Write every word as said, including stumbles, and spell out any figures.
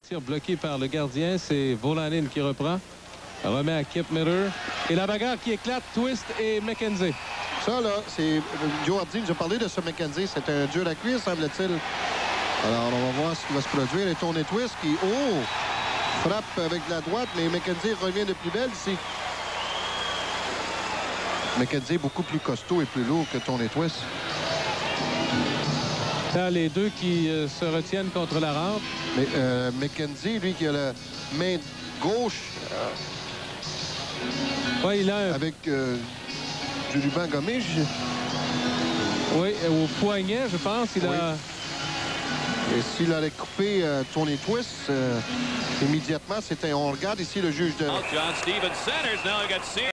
Tir bloqué par le gardien, c'est Volanin qui reprend. Remet à Kip Miller. Et la bagarre qui éclate, Twist et McKenzie. Ça, là, c'est... Joe Hardy nous a parlé de ce McKenzie. C'est un dur à cuire, semble-t-il. Alors, on va voir ce qui va se produire. Et Tony Twist qui, oh, frappe avec la droite, mais McKenzie revient de plus belle ici. McKenzie est beaucoup plus costaud et plus lourd que Tony Twist. Là, les deux qui euh, se retiennent contre la rampe. Mais euh, McKenzie, lui, qui a la main gauche... Euh, ouais, il a un... avec euh, du ruban gommé. Je... Oui, au poignet, je pense. Il oui. a... Et s'il allait couper euh, Tony Twist, euh, immédiatement, c'était... On regarde ici le juge de...